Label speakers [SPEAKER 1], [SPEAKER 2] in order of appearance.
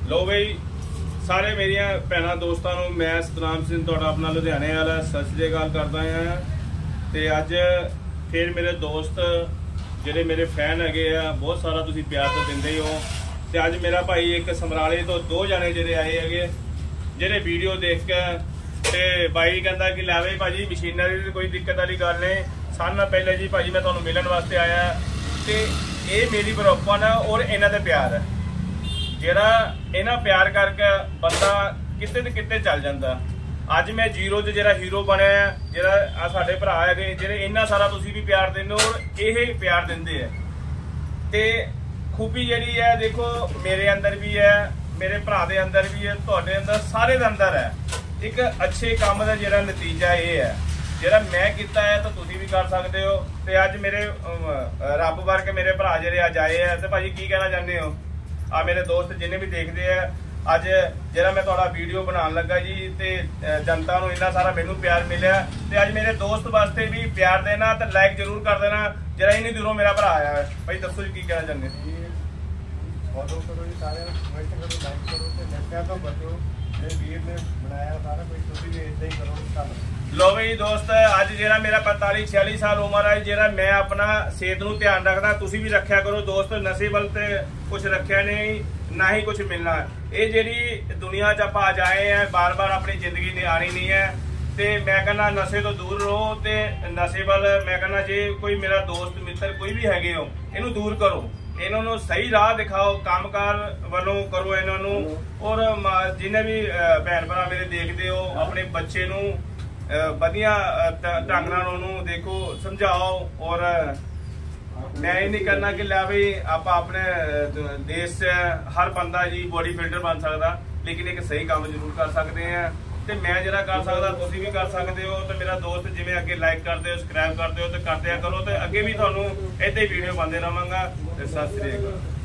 [SPEAKER 1] लो बई सारे मेरिया भैन दोस्तों मैं सतनाम सिंह तुहाडा अपना लुधियाने वाला सत श्री अकाल करदा हां। ते अज फिर मेरे दोस्त जिहड़े मेरे फैन हैगे आ बहुत सारा तुसीं प्यार तो दिंदे ही हो। ते अज मेरा भाई एक समराले तो दो जने जिहड़े आए हैगे जिहड़े वीडियो देख के ते भाई कहंदा कि लै बई भाजी मशीनरी दी कोई दिक्कत वाली गल नहीं, सारे नाल पहले जी भाजी मैं तुहानूं मिलण वास्ते आया। ते ये मेरी बरोपन है और इन्हां दे प्यार है जिहड़ा इन्हां प्यार करके बंदा किते ते किते चल जांदा। अज मैं जीरो च जिहड़ा हीरो बनया जिहड़ा आ साडे भरा है जिहड़े इन्ना सारा तुसीं भी प्यार दिंदे हो और ये प्यार दिंदे है। ते खूबी जिहड़ी है देखो मेरे अंदर भी है, मेरे भरा दे अंदर भी है, तुहाडे अंदर सारे दे अंदर है। एक अच्छे काम का जिहड़ा नतीजा ये है जिहड़ा मैं किया है तो तुसीं भी कर सकते हो। ते अज मेरे रब वर्ग मेरे भरा जिहड़े अज आए हैं ते भाजी की कहना चाहते हो आ मेरे दोस्त जिन्हें भी देखते हैं अज जिहड़ा मैं तुहाडा वीडियो बनाने लगा जी ते जनता नूं इन्ना सारा मैनूं प्यार मिलिया ते अज मेरे दोस्त वास्ते भी प्यार देना ते लाइक जरूर कर देना जिहड़ा इन्नी दूरों मेरा भरा आया है। भाई दसो जी की कहना चाहते हो?
[SPEAKER 2] फॉलो करो जी, सारे कमेंट करो, लाइक करो ते नशा तो बचो। मेरे वीर ने बनाया सारा कुछ, तुसीं भी इदां ही करो। धन्नवाद।
[SPEAKER 1] लो बई दोस्त अज जिहड़ा मेरा 45-46 साल उम्र है जिहड़ा मैं अपना सेहत नूं ध्यान रखदा, तुसीं भी रखिया करो दोस्त। नशे वल ते कुछ रखिया नहीं ना ही कुछ मिलना। ये जिहड़ी दुनिया च आपां अज आए हैं बार बार अपनी जिंदगी ने आनी नहीं है। ते मैं कहना नशे तो दूर रहो ते नशे वल मैं कहना जे कोई मेरा दोस्त मित्र कोई भी हैगे हो इनू दूर करो, इन्होंने सही राह दिखाओ, कामकार वालों करो इन्होंने। और जिन्हें भी भैन भरा मेरे देखते हो अपने बच्चे नूं वधिया ढंग नाल उन्होंने देखो समझाओ। और मैं ये नहीं करना कि लै बई आप अपने देश से हर बंदा जी बॉडी बिल्डर बन सकता, लेकिन एक सही काम जरूर कर सकते हैं। तो मैं जरा कर सकता तुसीं भी कर सकते हो। तो मेरा दोस्त जिवें अगे लाइक करते हो सबसक्राइब करते हो तो करदिया करो। तो अगे भी तुहानूं इदां ही वीडियो पाते रहांगा। सत श्री अकाल।